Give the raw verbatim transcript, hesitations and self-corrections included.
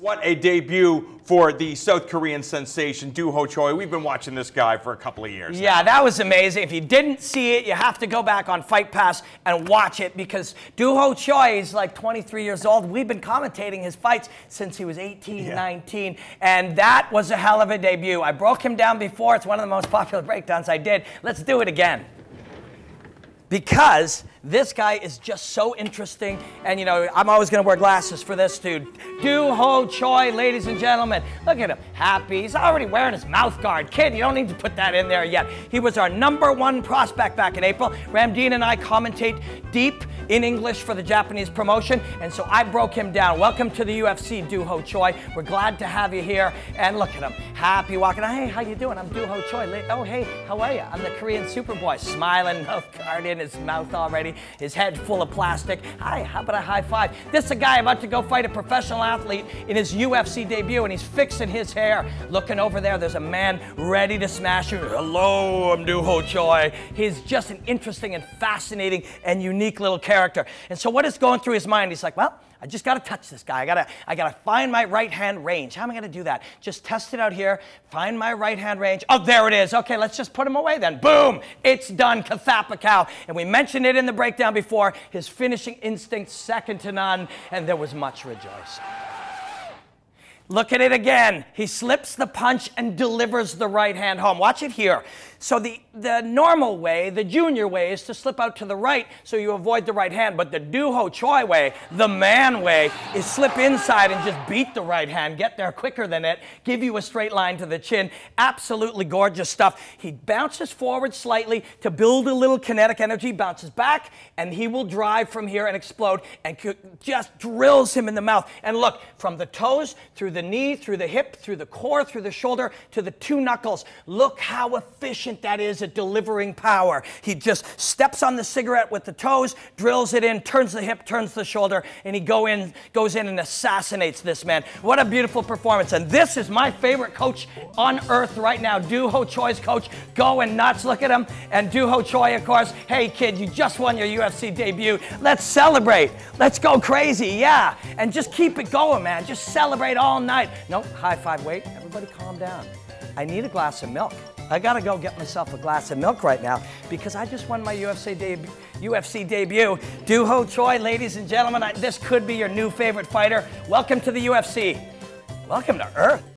What a debut for the South Korean sensation, Doo Ho Choi. We've been watching this guy for a couple of years Yeah, now. that was amazing. If you didn't see it, you have to go back on Fight Pass and watch it because Doo Ho Choi is like twenty-three years old. We've been commentating his fights since he was eighteen, yeah. nineteen, and that was a hell of a debut. I broke him down before. It's one of the most popular breakdowns I did. Let's do it again. Because this guy is just so interesting, and you know, I'm always going to wear glasses for this dude. Doo Ho Choi, ladies and gentlemen. Look at him, happy. He's already wearing his mouth guard. Kid, you don't need to put that in there yet. He was our number one prospect back in April. Ramdeen and I commentate deep in English for the Japanese promotion, and so I broke him down. Welcome to the U F C, Doo Ho Choi. We're glad to have you here, and look at him, happy, walking. Hey, how you doing? I'm Doo Ho Choi. Oh, hey, how are you? I'm the Korean Superboy, smiling, mouth guard in his mouth already, his head full of plastic. Hi, how about a high five? This is a guy about to go fight a professional athlete in his U F C debut, and he's fixing his hair. Looking over there, there's a man ready to smash you. Hello, I'm Doo Ho Choi. He's just an interesting and fascinating and unique little character. And so what is going through his mind? He's like, well, I just gotta touch this guy. I gotta, I gotta find my right hand range. How am I gonna do that? Just test it out here, find my right hand range. Oh, there it is. Okay, let's just put him away then. Boom, it's done, Kathapakow. And we mentioned it in the breakdown before, his finishing instinct second to none, and there was much rejoicing. Look at it again. He slips the punch and delivers the right hand home. Watch it here. So the, the normal way, the junior way, is to slip out to the right so you avoid the right hand. But the Doo Ho Choi way, the man way, is slip inside and just beat the right hand, get there quicker than it, give you a straight line to the chin. Absolutely gorgeous stuff. He bounces forward slightly to build a little kinetic energy, bounces back, and he will drive from here and explode and just drills him in the mouth. And look, from the toes, through the knee, through the hip, through the core, through the shoulder, to the two knuckles. Look how efficient that is at delivering power. He just steps on the cigarette with the toes, drills it in, turns the hip, turns the shoulder, and he go in, goes in and assassinates this man. What a beautiful performance. And this is my favorite coach on earth right now, Doo Ho Choi's coach, going nuts. Look at him. And Doo Ho Choi, of course, hey kid, you just won your U F C debut. Let's celebrate. Let's go crazy, yeah. And just keep it going, man. Just celebrate all night. No, high five, wait, everybody calm down. I need a glass of milk. I gotta go get myself a glass of milk right now because I just won my U F C debut. U F C debut. Doo Ho Choi, ladies and gentlemen, I, this could be your new favorite fighter. Welcome to the U F C. Welcome to Earth.